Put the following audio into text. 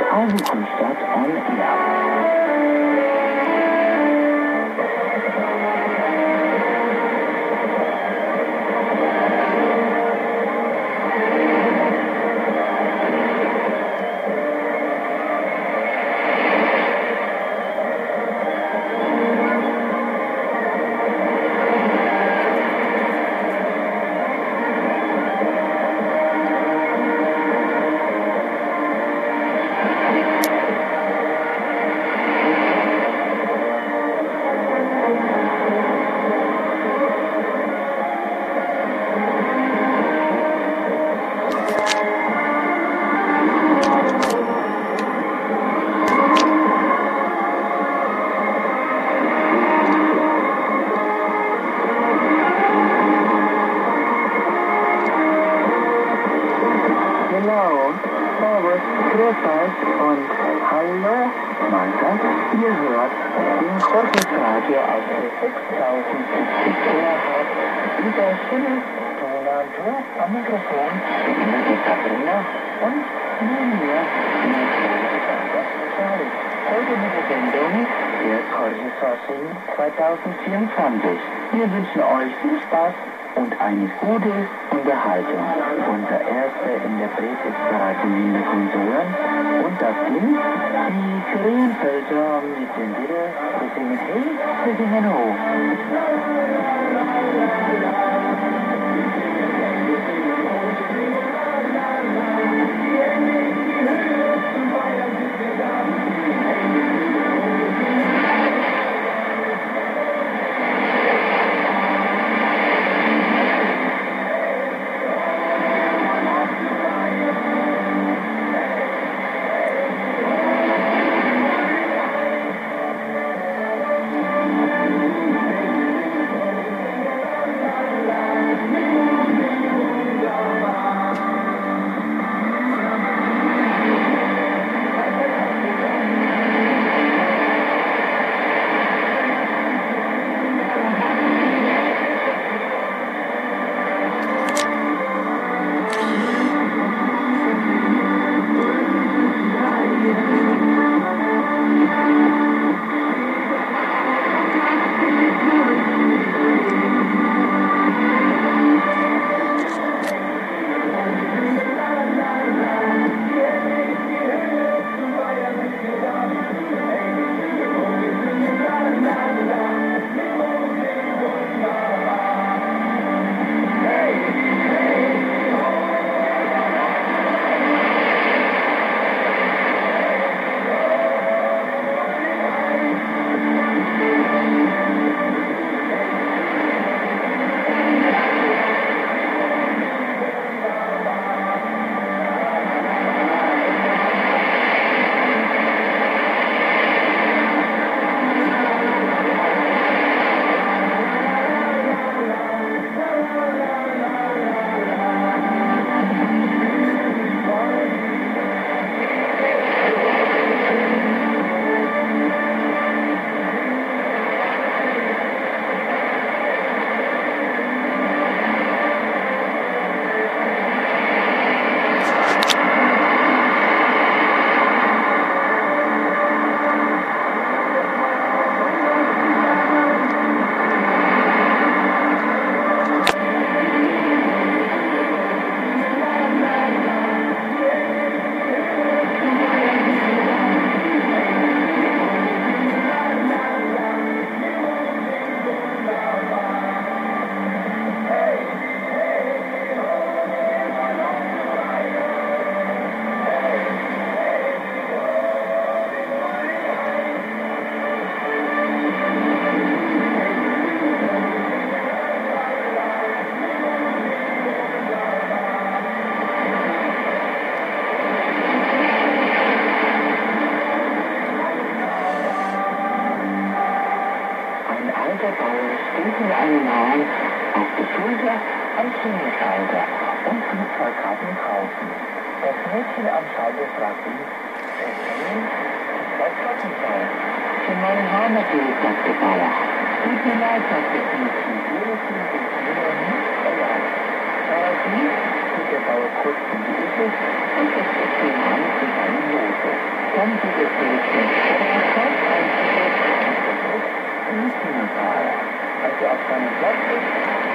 Hausenkunstadt on Air. Und hallo, Martha, ihr hört den Reportage aus der 6070 Megahertz über schönes Tonado am Mikrofon mit Katharina und mir, heute mit der Sendung der Corsisorsing 2024. Wir wünschen euch viel Spaß und eine gute Unterhaltung. Unser erster Interpret ist bereits im Hintergrund zu hören und das sind die Krähenfelder mit dem Lieder, wir singen Hey, wir singen Ho. kommt die Befürchtung, der kommt ein Listental. Als er auf seinem Platz ist,